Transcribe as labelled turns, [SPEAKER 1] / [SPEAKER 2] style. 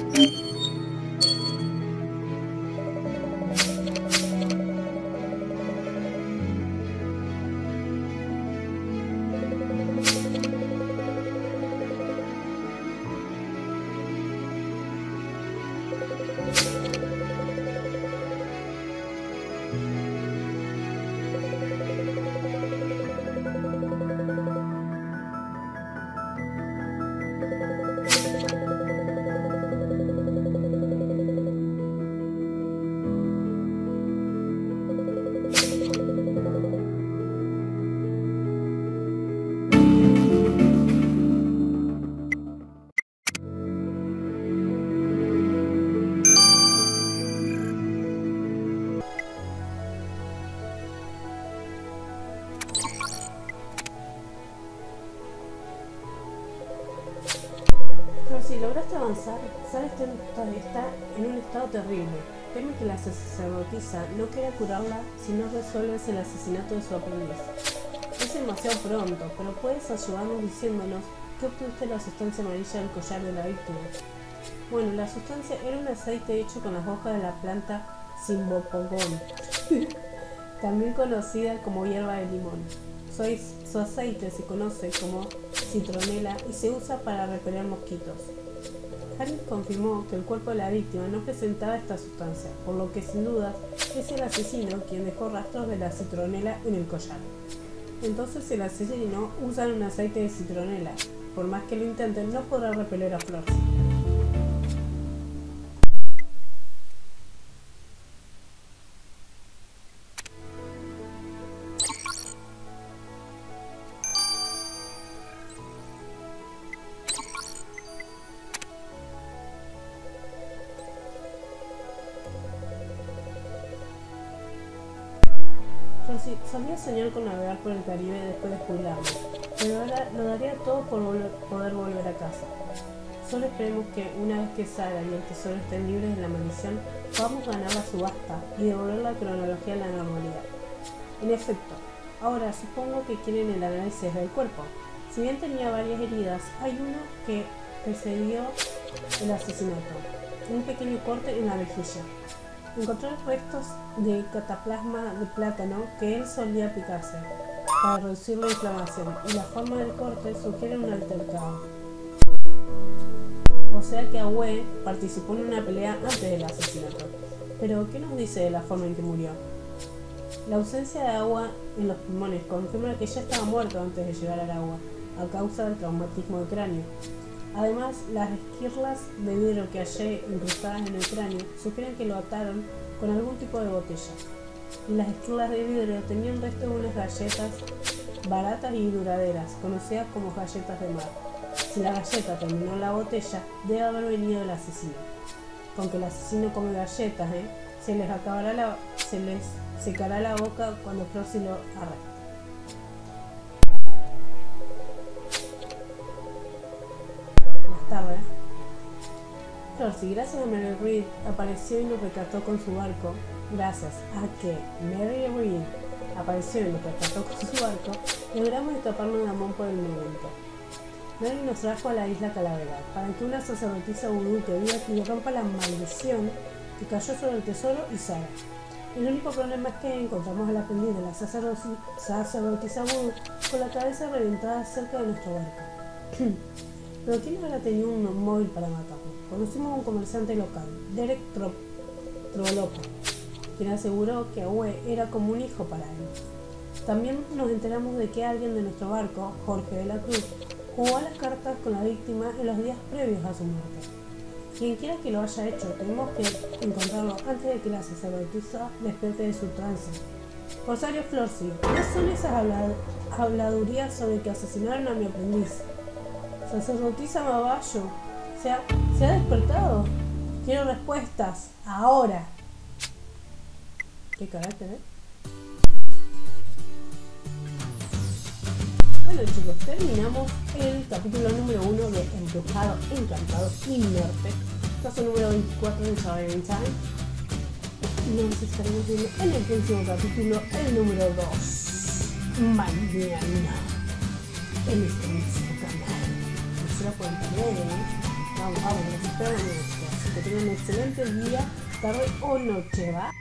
[SPEAKER 1] Si lograste avanzar, Sara está en un estado terrible. Teme que la sacerdotisa no quiera curarla si no resuelves el asesinato de su aprendiz. Es demasiado pronto, pero puedes ayudarnos diciéndonos qué obtuviste la sustancia amarilla del collar de la víctima. Bueno, la sustancia era un aceite hecho con las hojas de la planta Cimbopogón, también conocida como hierba de limón. Su aceite se conoce como citronela y se usa para repeler mosquitos. Harris confirmó que el cuerpo de la víctima no presentaba esta sustancia, por lo que sin duda es el asesino quien dejó rastros de la citronela en el collar. Entonces el asesino usa un aceite de citronela. Por más que lo intenten, no podrá repeler a Flor. Solía soñar con navegar por el Caribe después de jubilarme, pero ahora lo daría todo por poder volver a casa. Solo esperemos que una vez que Sara y el tesoro estén libres de la maldición, podamos ganar la subasta y devolver la cronología a la normalidad. En efecto, ahora supongo que quieren el análisis del cuerpo. Si bien tenía varias heridas, hay una que precedió el asesinato, un pequeño corte en la mejilla. Encontró restos de cataplasma de plátano que él solía aplicarse para reducir la inflamación, y la forma del corte sugiere un altercado. O sea que Awe participó en una pelea antes del asesinato. Pero, ¿qué nos dice de la forma en que murió? La ausencia de agua en los pulmones confirma que ya estaba muerto antes de llegar al agua, a causa del traumatismo de cráneo. Además, las esquirlas de vidrio que hallé incrustadas en el cráneo sugieren que lo ataron con algún tipo de botella. Y las esquirlas de vidrio tenían restos de unas galletas baratas y duraderas, conocidas como galletas de mar. Si la galleta terminó en la botella, debe haber venido el asesino. Con que el asesino come galletas, se les secará la boca cuando Florcy lo arrastre. Tarde. Florcy, gracias a Mary Read, apareció y nos rescató con su barco. Gracias a que Mary Read apareció y nos rescató con su barco, logramos escaparnos de Amon por el momento. Mary nos trajo a la isla Calavera para que una sacerdotisa vudú que viva aquí rompa la maldición que cayó sobre el tesoro y Sara. El único problema es que encontramos al aprendiz de la sacerdotisa vudú con la cabeza reventada cerca de nuestro barco. Pero ¿quién habrá tenido un móvil para matarlo? Conocimos a un comerciante local, Derek Trolopo, quien aseguró que Awe era como un hijo para él. También nos enteramos de que alguien de nuestro barco, Jorge de la Cruz, jugó a las cartas con la víctima en los días previos a su muerte. Quien quiera que lo haya hecho, tenemos que encontrarlo antes de que la sacerdotisa despierte de su trance. Rosario Florcy, ¿qué son esas habladurías sobre que asesinaron a mi aprendiz? Sacerdotisa Maballo, ¿se ha despertado? Quiero respuestas, ahora. Qué carácter, Bueno chicos, terminamos el capítulo número 1 de Embrujado, Encantado y Muerte. Caso número 24 de Saber Time. Y nos estaremos viendo en el próximo capítulo, el número 2. Mañana. En este mismo canal. No se lo pueden perder, Vamos. espero mañana, chicos. Así que tengan un excelente día, tarde o noche, ¿va?